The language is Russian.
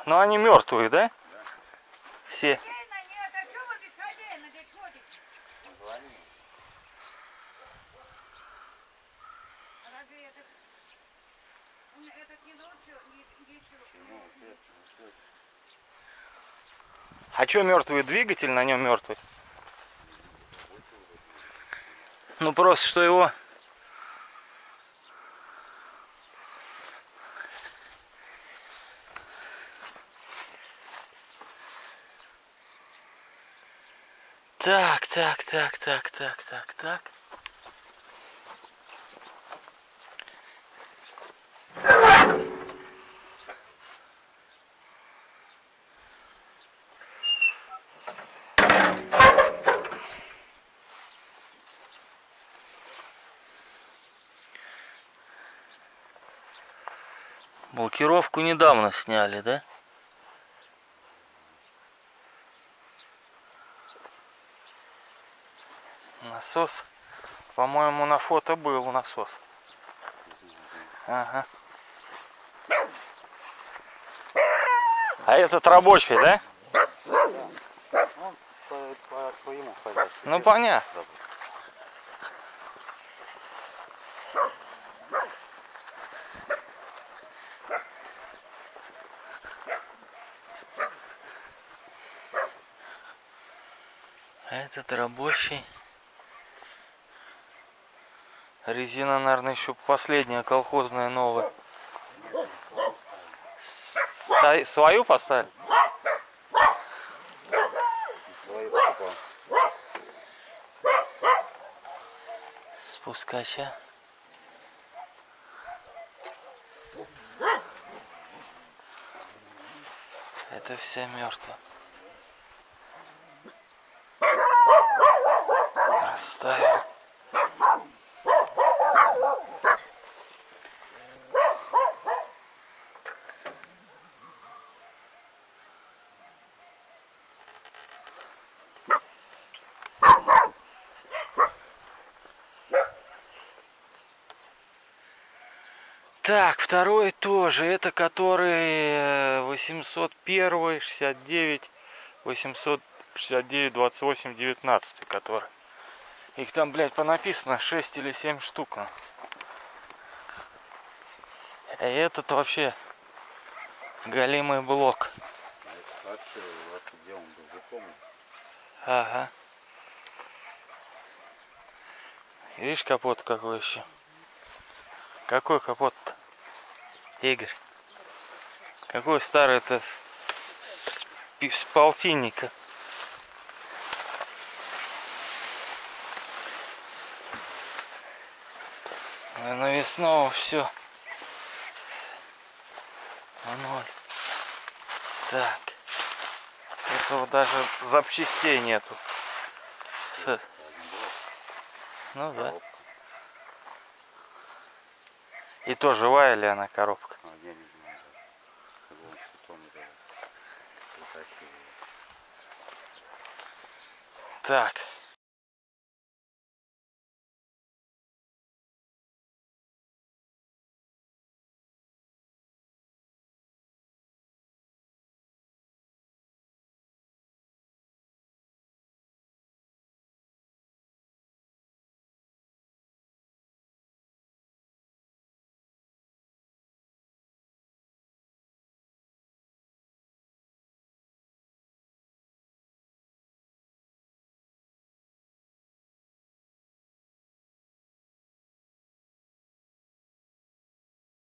Но они мертвые, да? Все. А что мертвый двигатель на нем мертвый? Ну просто что его... Так. Блокировку недавно сняли, да? Насос. По-моему, на фото был насос. Ага. А этот рабочий, да? Он по ему хозяйству. Ну понятно. Этот рабочий. Резина, наверное, еще последняя, колхозная, новая. Свою поставили? Свою покупал. Спускача. Это все мертво. Расставил. Так, второй тоже. Это который 801, 69, 869, 28, 19, который. Их там, блядь, понаписано 6 или 7 штук. А этот вообще голимый блок. Где он был, запомнил? Ага. Видишь, капот какой еще? Какой капот-то? Игорь. Какой старый-то с полтинника. А навесного все. Ноль. Так. Этого даже запчастей нету. Ну да. И то живая ли она коробка? Я не знаю. Так.